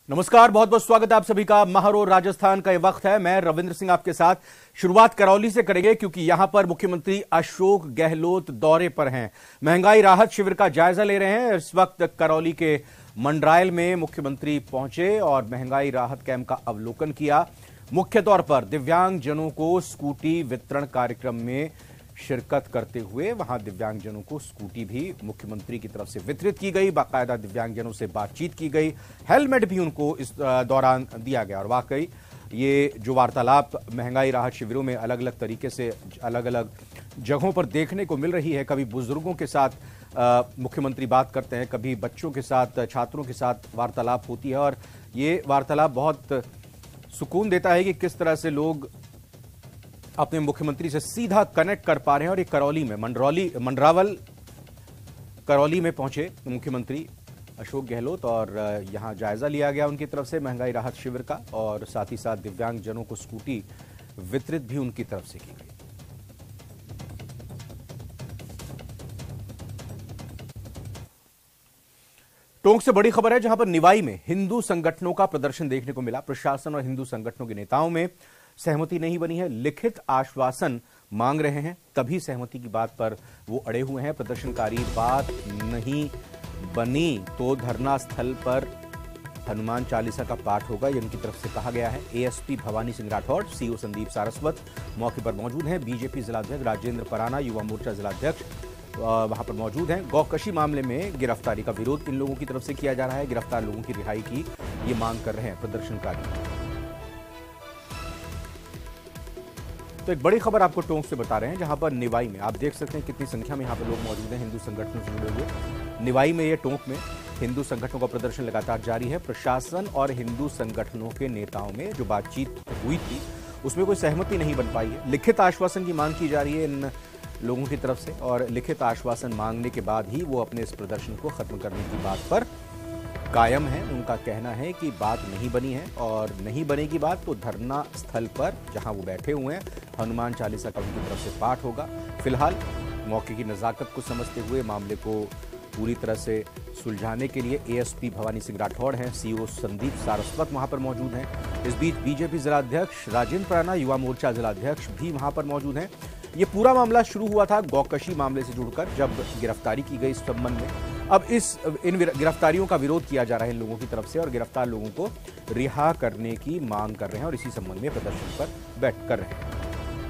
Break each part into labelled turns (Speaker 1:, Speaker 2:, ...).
Speaker 1: नमस्कार, बहुत बहुत स्वागत है आप सभी का। महारो राजस्थान का ये वक्त है। मैं रविंद्र सिंह आपके साथ। शुरुआत करौली से करेंगे क्योंकि यहां पर मुख्यमंत्री अशोक गहलोत दौरे पर हैं। महंगाई राहत शिविर का जायजा ले रहे हैं। इस वक्त करौली के मंडरायल में मुख्यमंत्री पहुंचे और महंगाई राहत कैंप का अवलोकन किया। मुख्य तौर पर दिव्यांग जनों को स्कूटी वितरण कार्यक्रम में शिरकत करते हुए वहां दिव्यांगजनों को स्कूटी भी मुख्यमंत्री की तरफ से वितरित की गई। बाकायदा दिव्यांगजनों से बातचीत की गई। हेलमेट भी उनको इस दौरान दिया गया। और वाकई ये जो वार्तालाप महंगाई राहत शिविरों में अलग अलग तरीके से अलग अलग जगहों पर देखने को मिल रही है। कभी बुजुर्गों के साथ मुख्यमंत्री बात करते हैं, कभी बच्चों के साथ, छात्रों के साथ वार्तालाप होती है। और ये वार्तालाप बहुत सुकून देता है कि किस तरह से लोग अपने मुख्यमंत्री से सीधा कनेक्ट कर पा रहे हैं। और ये करौली में मंडरावल करौली में पहुंचे मुख्यमंत्री अशोक गहलोत और यहां जायजा लिया गया उनकी तरफ से महंगाई राहत शिविर का। और साथ ही साथ दिव्यांग जनों को स्कूटी वितरित भी उनकी तरफ से की गई। टोंक से बड़ी खबर है जहां पर निवाई में हिंदू संगठनों का प्रदर्शन देखने को मिला। प्रशासन और हिंदू संगठनों के नेताओं में सहमति नहीं बनी है। लिखित आश्वासन मांग रहे हैं, तभी सहमति की बात पर वो अड़े हुए हैं। प्रदर्शनकारी बात नहीं बनी तो धरना स्थल पर हनुमान चालीसा का पाठ होगा, ये उनकी तरफ से कहा गया है। एएसपी भवानी सिंह राठौड़, सीओ संदीप सारस्वत मौके पर मौजूद हैं। बीजेपी जिलाध्यक्ष राजेंद्र पराना, युवा मोर्चा जिलाध्यक्ष वहां पर मौजूद हैं। गौकशी मामले में गिरफ्तारी का विरोध इन लोगों की तरफ से किया जा रहा है। गिरफ्तार लोगों की रिहाई की ये मांग कर रहे हैं प्रदर्शनकारी। तो एक बड़ी खबर आपको टोंक से बता रहे हैं जहां पर निवाई में आप देख सकते हैं कितनी संख्या में यहां पर लोग मौजूद हैं हिंदू संगठनों से जुड़े हुए। निवाई में ये टोंक में हिंदू संगठनों का प्रदर्शन लगातार जारी है। प्रशासन और हिंदू संगठनों के नेताओं में जो बातचीत हुई थी उसमें कोई सहमति नहीं बन पाई है। लिखित आश्वासन की मांग की जा रही है इन लोगों की तरफ से और लिखित आश्वासन मांगने के बाद ही वो अपने इस प्रदर्शन को खत्म करने की बात पर कायम है। उनका कहना है कि बात नहीं बनी है और नहीं बनेगी बात तो धरना स्थल पर जहां वो बैठे हुए हैं हनुमान चालीसा का उनकी तरफ से पाठ होगा। फिलहाल मौके की नजाकत को समझते हुए मामले को पूरी तरह से सुलझाने के लिए एएसपी भवानी सिंह राठौड़ हैं, सीओ संदीप सारस्वत वहां पर मौजूद हैं। इस बीच बीजेपी जिलाध्यक्ष राजेंद्र पराना, युवा मोर्चा जिलाध्यक्ष भी वहां पर मौजूद हैं। ये पूरा मामला शुरू हुआ था गौकशी मामले से जुड़कर, जब गिरफ्तारी की गई इस संबंध में। अब इन गिरफ्तारियों का विरोध किया जा रहा है इन लोगों की तरफ से और गिरफ्तार लोगों को रिहा करने की मांग कर रहे हैं और इसी संबंध में प्रदर्शन पर बैठ कर रहे हैं।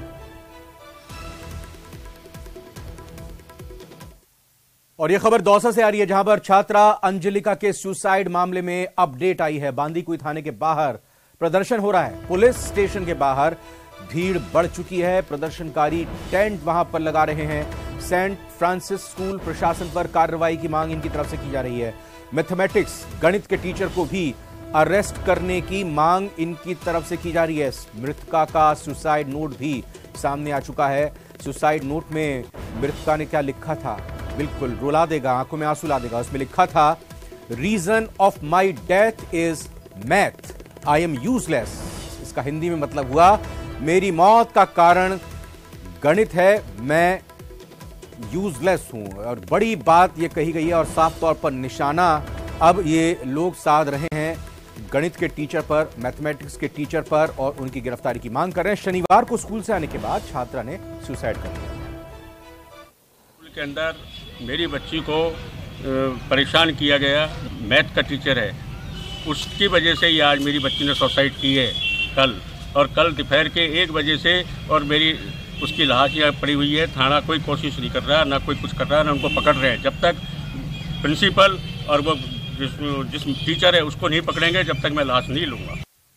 Speaker 1: और यह खबर दौसा से आ रही है जहां पर छात्रा अंजलिका के सुसाइड मामले में अपडेट आई है। बांदीकुई थाने के बाहर प्रदर्शन हो रहा है। पुलिस स्टेशन के बाहर भीड़ बढ़ चुकी है। प्रदर्शनकारी टेंट वहां पर लगा रहे हैं। सेंट फ्रांसिस स्कूल प्रशासन पर कार्रवाई की मांग इनकी तरफ से की जा रही है। मैथमेटिक्स गणित के टीचर को भी अरेस्ट करने की मांग इनकी तरफ से की जा रही है। मृतका का सुसाइड नोट भी सामने आ चुका है। सुसाइड नोट में मृतका ने क्या लिखा था, बिल्कुल रुला देगा, आंखों में आंसू ला देगा। उसमें लिखा था, reason of my death is math, I am useless. इसका हिंदी में मतलब हुआ, मेरी मौत का कारण गणित है, मैं यूजलेस हूं। और बड़ी बात यह कही गई है और साफ तौर पर निशाना अब ये लोग साध रहे हैं गणित के टीचर पर, मैथमेटिक्स के टीचर पर और उनकी गिरफ्तारी की मांग कर रहे हैं। शनिवार को स्कूल से आने के बाद छात्रा ने सुसाइड कर लिया।
Speaker 2: स्कूल के अंदर मेरी बच्ची को परेशान किया गया, मैथ का टीचर है, उसकी वजह से ही आज मेरी बच्ची ने सुसाइड की है कल। और कल दोपहर के 1 बजे से और मेरी उसकी लाश यहाँ पड़ी हुई है। थाना कोई कोशिश नहीं कर रहा, ना कोई कुछ कर रहा, ना उनको पकड़ रहे हैं। जब तक प्रिंसिपल और वो जिस टीचर है उसको नहीं पकड़ेंगे, जब तक मैं लाश नहीं लूँगा।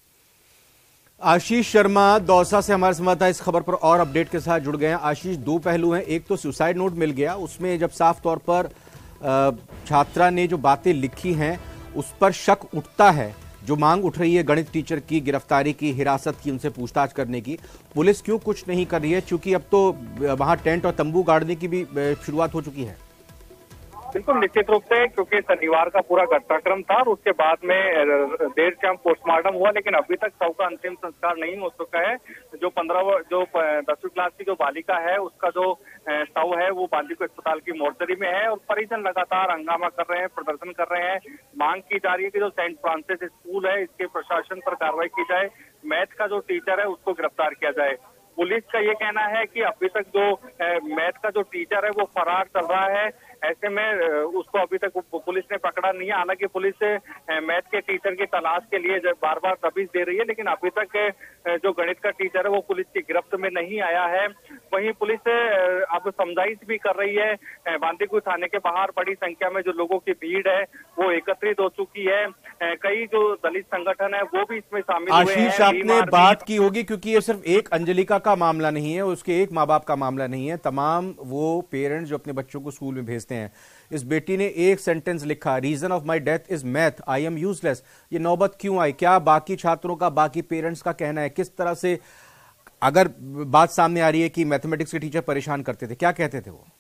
Speaker 1: आशीष शर्मा दौसा से हमारे संवाददाता इस खबर पर और अपडेट के साथ जुड़ गए हैं। आशीष, 2 पहलू हैं। एक तो सुसाइड नोट मिल गया, उसमें जब साफ तौर पर छात्रा ने जो बातें लिखी हैं उस पर शक उठता है। जो मांग उठ रही है गणित टीचर की गिरफ्तारी की, हिरासत की, उनसे पूछताछ करने की, पुलिस क्यों कुछ नहीं कर रही है? चूंकि अब तो वहां टेंट और तंबू गाड़ने की भी शुरुआत हो चुकी है।
Speaker 3: बिल्कुल निश्चित रूप से, क्योंकि शनिवार का पूरा घटनाक्रम था और उसके बाद में देर शाम पोस्टमार्टम हुआ, लेकिन अभी तक शव का अंतिम संस्कार नहीं हो चुका है। जो 10वीं क्लास की जो बालिका है उसका जो शव है वो बांदीकुई अस्पताल की मोर्चरी में है और परिजन लगातार हंगामा कर रहे हैं, प्रदर्शन कर रहे हैं। मांग की जा रही है कि जो सेंट फ्रांसिस स्कूल है इसके प्रशासन पर कार्रवाई की जाए, मैथ का जो टीचर है उसको गिरफ्तार किया जाए। पुलिस का ये कहना है कि अभी तक जो मैथ का जो टीचर है वो फरार चल रहा है, ऐसे में उसको अभी तक पुलिस ने पकड़ा नहीं है। हालांकि पुलिस मैथ के टीचर की तलाश के लिए बार बार दबिश दे रही है, लेकिन अभी तक जो गणित का टीचर है वो पुलिस की गिरफ्त में नहीं आया है। वहीं पुलिस अब समझाइश भी कर रही है। बांदीकुई थाने के बाहर बड़ी संख्या में जो लोगों की भीड़ है वो एकत्रित हो चुकी है। कई जो दलित संगठन है वो भी इसमें शामिल हुए हैं।
Speaker 1: आशीष, आपने बात की होगी, क्योंकि ये सिर्फ एक अंजलिका का मामला नहीं है, उसके एक माँ बाप का मामला नहीं है, तमाम वो पेरेंट्स जो अपने बच्चों को स्कूल में भेजते हैं। इस बेटी ने एक सेंटेंस लिखा, reason of my death is math, I am useless. ये नौबत क्यों आई? क्या बाकी छात्रों का, बाकी पेरेंट्स का कहना है? किस तरह से अगर बात सामने आ रही है कि मैथमेटिक्स के टीचर परेशान करते थे, क्या कहते थे वो?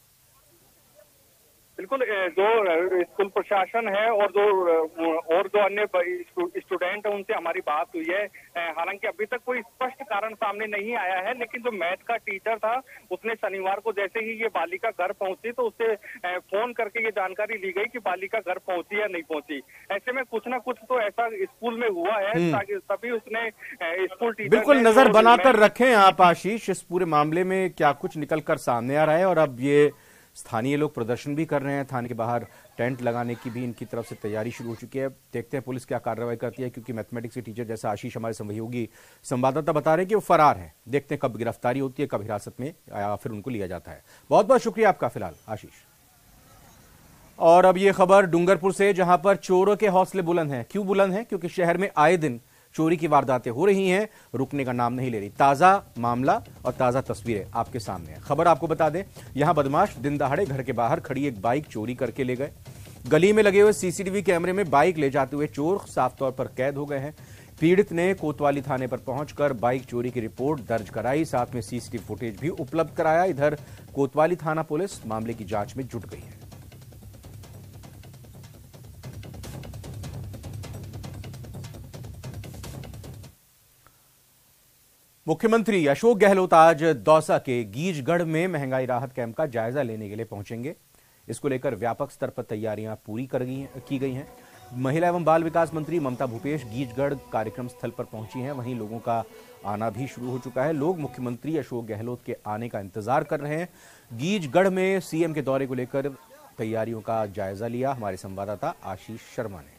Speaker 3: बिल्कुल, जो स्कूल प्रशासन है और जो अन्य स्टूडेंट है उनसे हमारी बात हुई है। हालांकि अभी तक कोई स्पष्ट कारण सामने नहीं आया है, लेकिन जो मैथ का टीचर था उसने शनिवार को जैसे ही ये बालिका घर पहुंची तो उससे फोन करके ये जानकारी ली गई कि बालिका घर पहुंची या नहीं पहुंची। ऐसे में कुछ ना कुछ तो ऐसा स्कूल में हुआ है, ताकि तभी उसने स्कूल टीचर
Speaker 1: बिल्कुल नजर बनाकर रखें आप आशीष, इस पूरे मामले में क्या कुछ निकल कर सामने आ रहा है। और अब ये स्थानीय लोग प्रदर्शन भी कर रहे हैं, थाने के बाहर टेंट लगाने की भी इनकी तरफ से तैयारी शुरू हो चुकी है। देखते हैं पुलिस क्या कार्रवाई करती है, क्योंकि मैथमेटिक्स के टीचर जैसा आशीष हमारे सहयोगी संवाददाता बता रहे हैं कि वो फरार है। देखते हैं कब गिरफ्तारी होती है, कब हिरासत में या फिर उनको लिया जाता है। बहुत बहुत शुक्रिया आपका फिलहाल आशीष। और अब ये खबर डूंगरपुर से, जहां पर चोरों के हौसले बुलंद हैं। क्यों बुलंद हैं? क्योंकि शहर में आए दिन चोरी की वारदातें हो रही हैं, रुकने का नाम नहीं ले रही। ताजा मामला और ताजा तस्वीरें आपके सामने हैं। खबर आपको बता दें, यहां बदमाश दिन दहाड़े घर के बाहर खड़ी एक बाइक चोरी करके ले गए। गली में लगे हुए सीसीटीवी कैमरे में बाइक ले जाते हुए चोर साफ तौर पर कैद हो गए हैं। पीड़ित ने कोतवाली थाने पर पहुंचकर बाइक चोरी की रिपोर्ट दर्ज कराई, साथ में सीसीटीवी फुटेज भी उपलब्ध कराया। इधर कोतवाली थाना पुलिस मामले की जांच में जुट गई है। मुख्यमंत्री अशोक गहलोत आज दौसा के गीजगढ़ में महंगाई राहत कैंप का जायजा लेने के लिए पहुंचेंगे। इसको लेकर व्यापक स्तर पर तैयारियां पूरी की गई हैं। महिला एवं बाल विकास मंत्री ममता भूपेश गीजगढ़ कार्यक्रम स्थल पर पहुंची हैं। वहीं लोगों का आना भी शुरू हो चुका है। लोग मुख्यमंत्री अशोक गहलोत के आने का इंतजार कर रहे हैं। गीजगढ़ में सीएम के दौरे को लेकर तैयारियों का जायजा लिया हमारे संवाददाता आशीष शर्मा ने।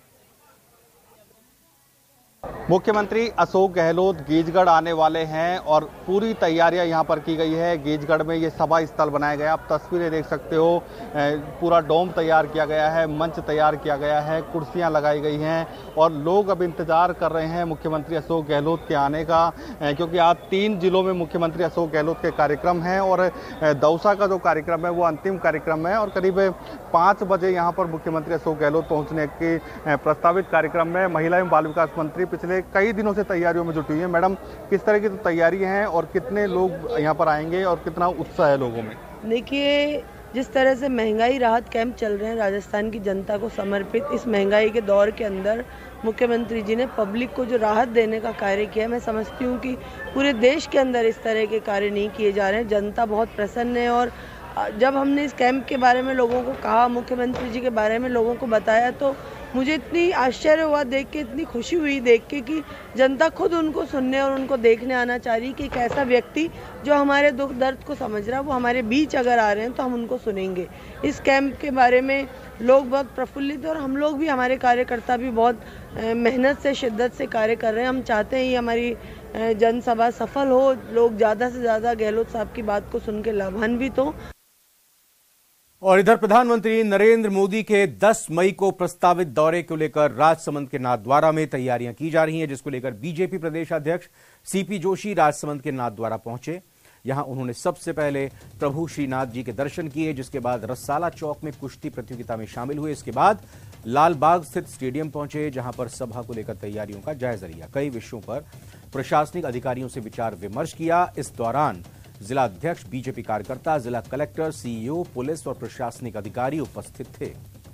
Speaker 4: मुख्यमंत्री अशोक गहलोत गीजगढ़ आने वाले हैं और पूरी तैयारियां यहां पर की गई है। गीजगढ़ में ये सभा स्थल बनाया गया, आप तस्वीरें देख सकते हो। पूरा डोम तैयार किया गया है, मंच तैयार किया गया है, कुर्सियां लगाई गई हैं और लोग अब इंतजार कर रहे हैं मुख्यमंत्री अशोक गहलोत के आने का, क्योंकि आज 3 जिलों में मुख्यमंत्री अशोक गहलोत के कार्यक्रम हैं और दौसा का जो कार्यक्रम है वो अंतिम कार्यक्रम है और करीब 5 बजे यहाँ पर मुख्यमंत्री अशोक गहलोत पहुँचने की प्रस्तावित कार्यक्रम में महिला एवं बाल विकास मंत्री पिछले कई दिनों से तैयारियों में जुटी हुई है। मैडम, किस तरह की तो तैयारी हैं और कितने लोग यहाँ पर आएंगे और कितना उत्साह है लोगों में?
Speaker 5: देखिए, जिस तरह से महंगाई राहत कैंप चल रहे हैं राजस्थान की जनता को समर्पित, इस महंगाई के दौर के अंदर मुख्यमंत्री जी ने पब्लिक को जो राहत देने का कार्य किया, मैं समझती हूँ कि पूरे देश के अंदर इस तरह के कार्य नहीं किए जा रहे हैं। जनता बहुत प्रसन्न है और जब हमने इस कैंप के बारे में लोगों को कहा, मुख्यमंत्री जी के बारे में लोगों को बताया, तो मुझे इतनी आश्चर्य हुआ देख के, इतनी खुशी हुई देख के कि जनता खुद उनको सुनने और उनको देखने आना चाह रही कि एक ऐसा व्यक्ति जो हमारे दुख दर्द को समझ रहा है वो हमारे बीच अगर आ रहे हैं तो हम उनको सुनेंगे। इस कैंप के बारे में लोग बहुत प्रफुल्लित और हम लोग भी, हमारे कार्यकर्ता भी बहुत मेहनत से, शिद्दत से कार्य कर रहे हैं। हम चाहते हैं ये हमारी जनसभा सफल हो, लोग ज़्यादा से ज़्यादा गहलोत साहब की बात को सुन के लाभान्वित हों।
Speaker 1: और इधर प्रधानमंत्री नरेंद्र मोदी के 10 मई को प्रस्तावित दौरे को लेकर राजसमंद के नाथद्वारा में तैयारियां की जा रही हैं, जिसको लेकर बीजेपी प्रदेश अध्यक्ष सीपी जोशी राजसमंद के नाथद्वारा पहुंचे। यहां उन्होंने सबसे पहले प्रभु श्रीनाथ जी के दर्शन किए, जिसके बाद रसाला चौक में कुश्ती प्रतियोगिता में शामिल हुए। इसके बाद लालबाग स्थित स्टेडियम पहुंचे, जहां पर सभा को लेकर तैयारियों का जायजा लिया। कई विषयों पर प्रशासनिक अधिकारियों से विचार विमर्श किया। इस दौरान जिला अध्यक्ष, बीजेपी कार्यकर्ता, जिला कलेक्टर, सीईओ, पुलिस और प्रशासनिक अधिकारी उपस्थित थे।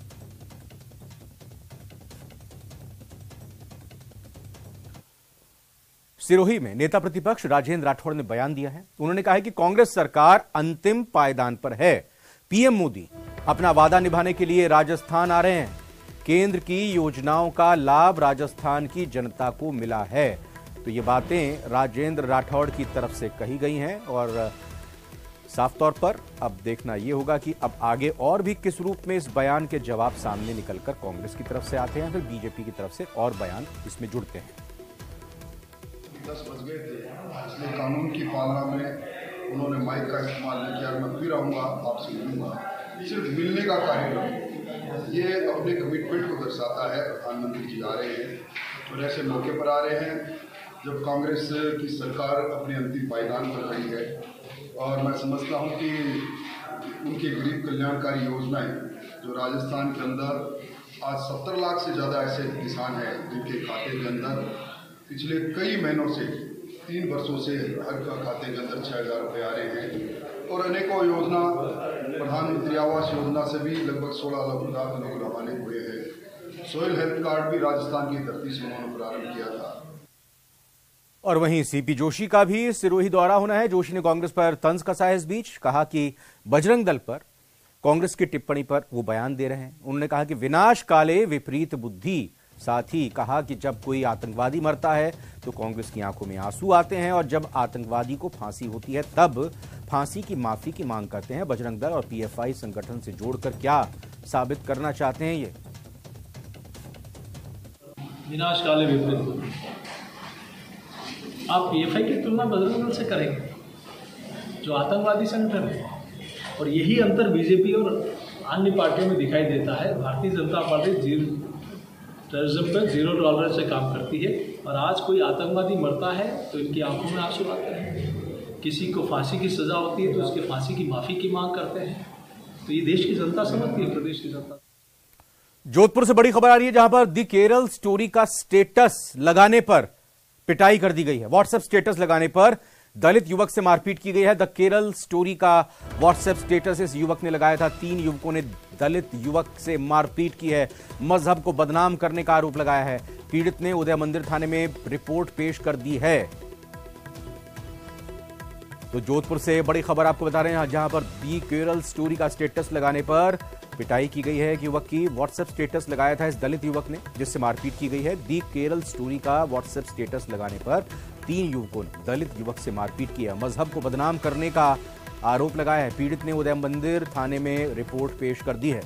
Speaker 1: सिरोही में नेता प्रतिपक्ष राजेंद्र राठौड़ ने बयान दिया है। उन्होंने कहा है कि कांग्रेस सरकार अंतिम पायदान पर है। पीएम मोदी अपना वादा निभाने के लिए राजस्थान आ रहे हैं। केंद्र की योजनाओं का लाभ राजस्थान की जनता को मिला है। तो ये बातें राजेंद्र राठौड़ की तरफ से कही गई हैं और साफ तौर पर अब देखना यह होगा कि अब आगे और भी किस रूप में इस बयान के जवाब सामने निकलकर कांग्रेस की तरफ से आते हैं, फिर बीजेपी की तरफ से और बयान इसमें जुड़ते हैं।
Speaker 6: 10 बज गए थे, इसलिए कानून की पालना में उन्होंने माइक का इस्तेमाल नहीं किया। मैं फिर आऊँगा, आपसे मिलूंगा। सिर्फ मिलने का कार्यक्रम ये अपने कमिटमेंट को दर्शाता है। प्रधानमंत्री जी आ रहे हैं और ऐसे मौके पर आ रहे हैं जब कांग्रेस की सरकार अपने अंतिम पायदान पर खड़ी है। और मैं समझता हूँ कि उनकी गरीब कल्याणकारी योजनाएं जो राजस्थान के अंदर आज 70 लाख से ज़्यादा ऐसे किसान हैं जिनके खाते के अंदर पिछले कई महीनों से 3 वर्षों से हर खाते के अंदर 6,000 रुपये आ रहे हैं। और अनेकों योजना, प्रधानमंत्री आवास योजना से भी लगभग 16 लाख लोग लाभान्वित हुए हैं। सोयल हेल्थ कार्ड भी राजस्थान की धरती से उन्होंने प्रारंभ किया था।
Speaker 1: और वहीं सीपी जोशी का भी सिरोही दौरा होना है। जोशी ने कांग्रेस पर तंज कसा है। इस बीच कहा कि बजरंग दल पर कांग्रेस की टिप्पणी पर वो बयान दे रहे हैं। उन्होंने कहा कि विनाश काले विपरीत बुद्धि। साथ ही कहा कि जब कोई आतंकवादी मरता है तो कांग्रेस की आंखों में आंसू आते हैं और जब आतंकवादी को फांसी होती है तब फांसी की माफी की मांग करते हैं। बजरंग दल और पीएफआई संगठन से जोड़कर क्या साबित करना चाहते हैं ये?
Speaker 7: विनाश काले विपरीत बुद्धि। आप पीएफआई की तुलना बजरंग दल से करेंगे जो आतंकवादी संगठन है, और यही अंतर बीजेपी और अन्य पार्टियों में दिखाई देता है। भारतीय जनता पार्टी टेररिज्म पर जीरो टॉलरेंस से काम करती है और आज कोई आतंकवादी मरता है तो इनकी आंखों में आंसू आते हैं। किसी को फांसी की सजा होती है तो उसके फांसी की माफी की मांग करते हैं। तो ये देश की जनता समझती है, प्रदेश की जनता।
Speaker 1: जोधपुर से बड़ी खबर आ रही है जहां पर द केरल स्टोरी का स्टेटस लगाने पर पिटाई कर दी गई है। व्हाट्सएप स्टेटस लगाने पर दलित युवक से मारपीट की गई है। द केरल स्टोरी का व्हाट्सएप स्टेटस इस युवक ने लगाया था। 3 युवकों ने दलित युवक से मारपीट की है। मजहब को बदनाम करने का आरोप लगाया है। पीड़ित ने उदय मंदिर थाने में रिपोर्ट पेश कर दी है। तो जोधपुर से बड़ी खबर आपको बता रहे हैं जहां पर द केरल स्टोरी का स्टेटस लगाने पर पिटाई की गई है। एक युवक की व्हाट्सएप स्टेटस लगाया था इस दलित युवक ने, जिससे मारपीट की गई है। द केरल स्टोरी का व्हाट्सएप स्टेटस लगाने पर 3 युवकों ने दलित युवक से मारपीट की है। मजहब को बदनाम करने का आरोप लगाया है। पीड़ित ने उदय मंदिर थाने में रिपोर्ट पेश कर दी है।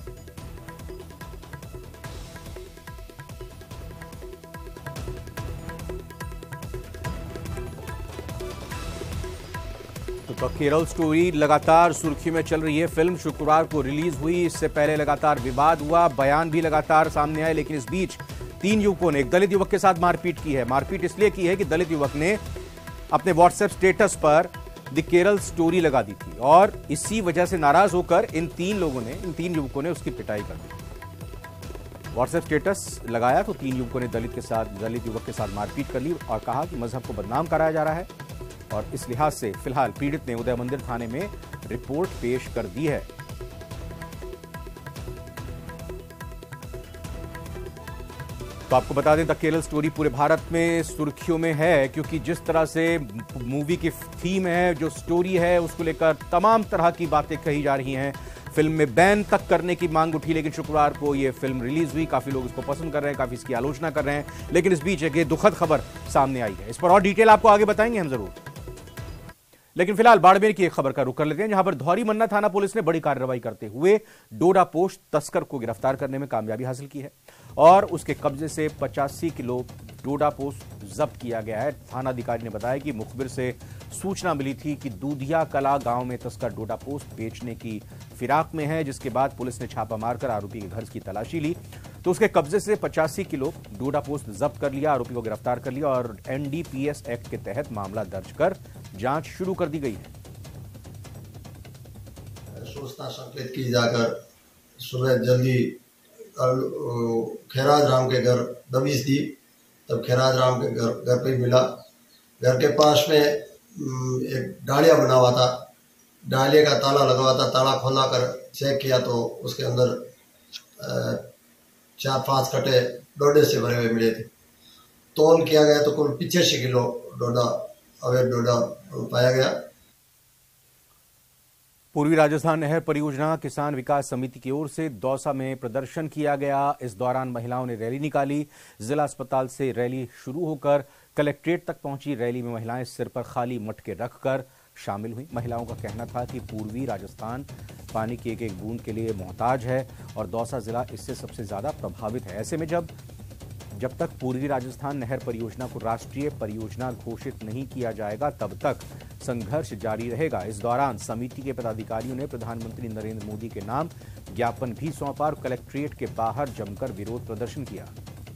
Speaker 1: तो केरल स्टोरी लगातार सुर्खियों में चल रही है। फिल्म शुक्रवार को रिलीज हुई। इससे पहले लगातार विवाद हुआ, बयान भी लगातार सामने आए, लेकिन इस बीच 3 युवकों ने एक दलित युवक के साथ मारपीट की है। मारपीट इसलिए की है कि दलित युवक ने अपने व्हाट्सएप स्टेटस पर द केरल स्टोरी लगा दी थी और इसी वजह से नाराज होकर इन 3 युवकों ने उसकी पिटाई कर दी। व्हाट्सएप स्टेटस लगाया तो 3 युवकों ने दलित युवक के साथ मारपीट कर ली और कहा कि मजहब को बदनाम कराया जा रहा है। और इस लिहाज से फिलहाल पीड़ित ने उदय मंदिर थाने में रिपोर्ट पेश कर दी है। तो आपको बता दें द केरल स्टोरी पूरे भारत में सुर्खियों में है, क्योंकि जिस तरह से मूवी की थीम है, जो स्टोरी है, उसको लेकर तमाम तरह की बातें कही जा रही हैं। फिल्म में बैन तक करने की मांग उठी, लेकिन शुक्रवार को यह फिल्म रिलीज हुई। काफी लोग इसको पसंद कर रहे हैं, काफी इसकी आलोचना कर रहे हैं, लेकिन इस बीच एक दुखद खबर सामने आई है। इस पर और डिटेल आपको आगे बताएंगे हम जरूर, लेकिन फिलहाल बाड़मेर की एक खबर का रुख कर लेते हैं जहां पर धौरी मन्ना थाना पुलिस ने बड़ी कार्रवाई करते हुए डोडापोस्ट तस्कर को गिरफ्तार करने में कामयाबी हासिल की है और उसके कब्जे से 85 किलो डोडापोस्ट जब्त किया गया है। थानाधिकारी ने बताया कि मुखबिर से सूचना मिली थी कि दूधिया कला गांव में तस्कर डोडापोस्ट बेचने की फिराक में है, जिसके बाद पुलिस ने छापा मारकर आरोपी के घर की तलाशी ली तो उसके कब्जे से 85 किलो डोडापोस्ट जब्त कर लिया। आरोपी को गिरफ्तार कर लिया और एनडीपीएस एक्ट के तहत मामला दर्ज कर जांच शुरू कर दी गई है।
Speaker 8: सूचना संकलित की जाकर सुबह जल्दी खैराज राम के घर दबिश दी, तब खैराज राम के घर पे मिला। घर के पास में एक डालिया बना हुआ था, डालिया का ताला लगा हुआ था। ताला खोला कर चेक किया तो उसके अंदर 4-5 कट्टे डोडे से भरे हुए मिले थे। तौल किया गया तो कुल 85 किलो डोडा, अवैध डोडा पाया गया।
Speaker 1: पूर्वी राजस्थान नहर परियोजना किसान विकास समिति की ओर से दौसा में प्रदर्शन किया गया। इस दौरान महिलाओं ने रैली निकाली। जिला अस्पताल से रैली शुरू होकर कलेक्ट्रेट तक पहुंची। रैली में महिलाएं सिर पर खाली मटके रखकर शामिल हुई। महिलाओं का कहना था कि पूर्वी राजस्थान पानी की एक एक बूंद के लिए मोहताज है और दौसा जिला इससे सबसे ज्यादा प्रभावित है। ऐसे में जब तक पूर्वी राजस्थान नहर परियोजना को राष्ट्रीय परियोजना घोषित नहीं किया जाएगा तब तक संघर्ष जारी रहेगा। इस दौरान समिति के पदाधिकारियों ने प्रधानमंत्री नरेंद्र मोदी के नाम ज्ञापन भी सौंपा और कलेक्ट्रेट के बाहर जमकर विरोध प्रदर्शन किया।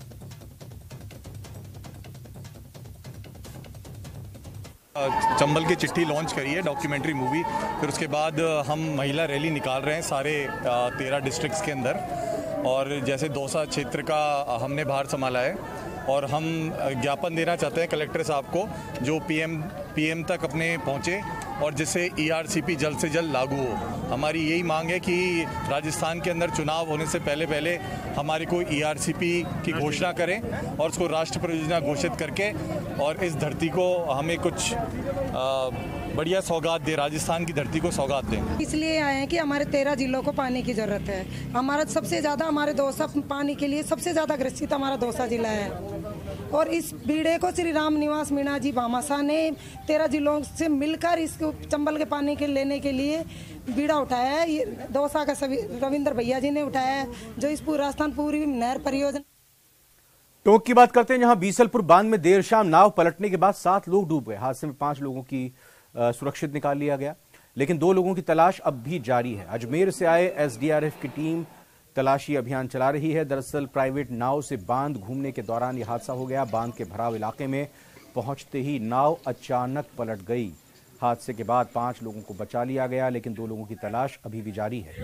Speaker 9: चंबल की चिट्ठी लॉन्च करी है, डॉक्यूमेंट्री मूवी। फिर उसके बाद हम महिला रैली निकाल रहे हैं सारे 13 डिस्ट्रिक्ट्स के अंदर। और जैसे दौसा क्षेत्र का हमने भार संभाला है और हम ज्ञापन देना चाहते हैं कलेक्टर साहब को, जो पीएम तक अपने पहुंचे और जिससे ERCP जल्द से जल्द लागू हो। हमारी यही मांग है कि राजस्थान के अंदर चुनाव होने से पहले हमारी कोई ERCP की घोषणा करें और उसको राष्ट्रीय परियोजना घोषित करके और इस धरती को हमें कुछ बढ़िया सौगात दे, राजस्थान की धरती को सौगात दें।
Speaker 10: इसलिए आए हैं कि हमारे 13 जिलों को पानी की जरूरत है। हमारा सबसे ज्यादा, हमारे दौसा पानी के लिए सबसे ज्यादा ग्रसित हमारा दौसा जिला है और इस बीड़े को श्री राम निवास मीणा जी भामाशाह ने 13 जिलों से मिलकर इसको चंबल के पानी के लेने के लिए बीड़ा उठाया है। ये दौसा का सभी रविंद्र भैया जी ने उठाया है, जो इस पूरी राजस्थान पूरी नहर परियोजना।
Speaker 1: टोंक की बात करते हैं, जहां बीसलपुर बांध में देर शाम नाव पलटने के बाद 7 लोग डूब गए। हादसे में 5 लोगों की सुरक्षित निकाल लिया गया, लेकिन 2 लोगों की तलाश अब भी जारी है। अजमेर से आए SDRF की टीम तलाशी अभियान चला रही है। दरअसल प्राइवेट नाव से बांध घूमने के दौरान यह हादसा हो गया। बांध के भराव इलाके में पहुंचते ही नाव अचानक पलट गई। हादसे के बाद 5 लोगों को बचा लिया गया, लेकिन 2 लोगों की तलाश अभी भी जारी है।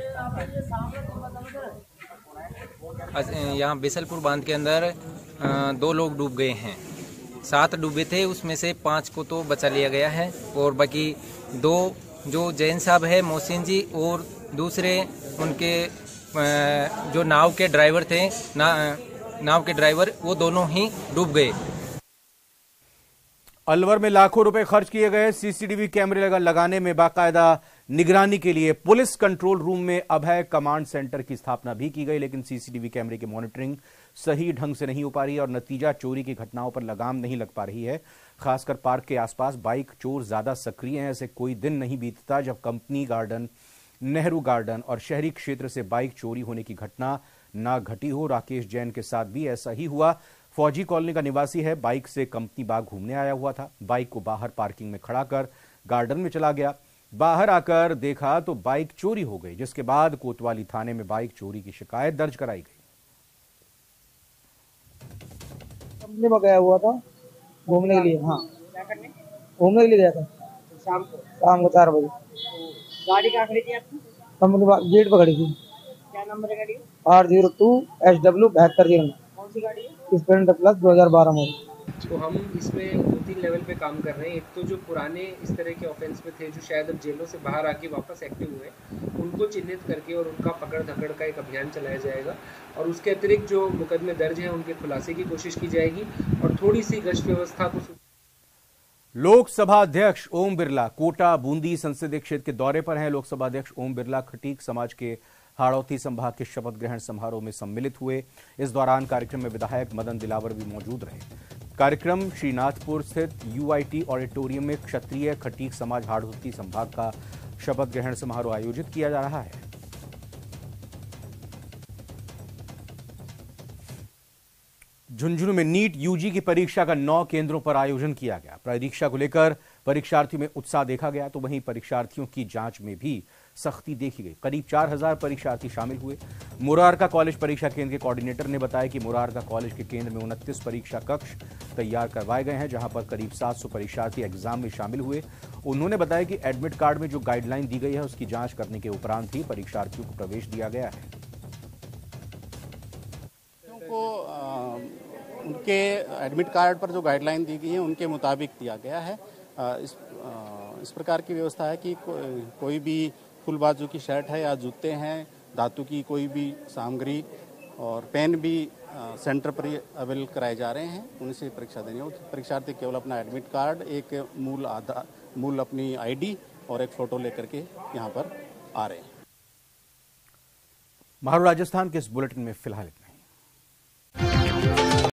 Speaker 11: यहाँ बीसलपुर बांध के अंदर 2 लोग डूब गए हैं। 7 डूबे थे, उसमें से 5 को तो बचा लिया गया है और बाकी 2 जो जैन साहब है मोहसिन जी और दूसरे उनके जो नाव के ड्राइवर थे, नाव के ड्राइवर, वो दोनों ही डूब गए।
Speaker 1: अलवर में लाखों रुपए खर्च किए गए। CCTV कैमरे लगाने में बाकायदा निगरानी के लिए पुलिस कंट्रोल रूम में अभय कमांड सेंटर की स्थापना भी की गई, लेकिन CCTV कैमरे की मॉनिटरिंग सही ढंग से नहीं हो पा रही है और नतीजा चोरी की घटनाओं पर लगाम नहीं लग पा रही है। खासकर पार्क के आसपास बाइक चोर ज्यादा सक्रिय हैं। ऐसे कोई दिन नहीं बीतता जब कंपनी गार्डन, नेहरू गार्डन और शहरी क्षेत्र से बाइक चोरी होने की घटना ना घटी हो। राकेश जैन के साथ भी ऐसा ही हुआ। फौजी कॉलोनी का निवासी है, बाइक से कंपनी बाग घूमने आया हुआ था। बाइक को बाहर पार्किंग में खड़ा कर गार्डन में चला गया। बाहर आकर देखा तो बाइक चोरी हो गई, जिसके बाद कोतवाली थाने में बाइक चोरी की शिकायत दर्ज कराई गई।
Speaker 12: कंपनी में गया हुआ था घूमने के लिए। हाँ, घूमने के लिए गया था शाम को 4 बजे।
Speaker 13: गाड़ी कहाँ खड़ी थी आपकी?
Speaker 12: कंपनी गेट पर खड़ी थी।
Speaker 13: क्या नंबर है गाड़ी?
Speaker 12: 802 SW 7209।
Speaker 13: कौन सी गाड़ी है?
Speaker 12: Splendor plus 2012 model.
Speaker 13: तो हम इसमें 2-3 लेवल पे काम कर रहे हैं। एक तो जो पुराने इस तरह के ऑफेंस में थे, जो शायद अब जेलों से बाहर आके वापस एक्टिव हुए, उनको चिन्हित करके और उनका पकड़ धकड़ का एक अभियान चलाया जाएगा। और उसके अतिरिक्त जो मुकदमे दर्ज हैं उनके खुलासे की कोशिश की जाएगी और थोड़ी सी गश्त व्यवस्था को।
Speaker 1: लोकसभा अध्यक्ष ओम बिरला कोटा बूंदी संसदीय क्षेत्र के दौरे पर हैं। लोकसभा अध्यक्ष ओम बिरला खटीक समाज के हाड़ौती संभाग के शपथ ग्रहण समारोह में सम्मिलित हुए। इस दौरान कार्यक्रम में विधायक मदन दिलावर भी मौजूद रहे। कार्यक्रम श्रीनाथपुर स्थित UIT ऑडिटोरियम में क्षत्रिय खटीक समाज हाड़ौती संभाग का शपथ ग्रहण समारोह आयोजित किया जा रहा है। झुंझुनू में नीट UG की परीक्षा का 9 केंद्रों पर आयोजन किया गया। परीक्षा को लेकर परीक्षार्थियों में उत्साह देखा गया, तो वहीं परीक्षार्थियों की जांच में भी सख्ती देखी गई। करीब 4000 परीक्षार्थी शामिल हुए। मुरारका कॉलेज परीक्षा केंद्र के कोऑर्डिनेटर ने बताया कि मुरारका कॉलेज के केंद्र में 29 परीक्षा कक्ष तैयार करवाए गए हैं, जहां पर करीब 700 परीक्षार्थी एग्जाम में शामिल हुए। उन्होंने बताया कि एडमिट कार्ड में जो गाइडलाइन दी गई है उसकी जांच करने के उपरांत ही परीक्षार्थियों को प्रवेश दिया गया है।
Speaker 14: उनके एडमिट कार्ड पर जो गाइडलाइन दी गई है उनके मुताबिक दिया गया है। इस प्रकार की व्यवस्था है कि कोई भी फुल बाजू की शर्ट है या जूते हैं, धातु की कोई भी सामग्री और पेन भी सेंटर पर ही अवेलेबल कराए जा रहे हैं। उनसे परीक्षा देनी हो। परीक्षार्थी केवल अपना एडमिट कार्ड, एक मूल अपनी आईडी और एक फोटो लेकर के यहाँ पर आ रहे हैं।
Speaker 1: महारो राजस्थान के इस बुलेटिन में फिलहाल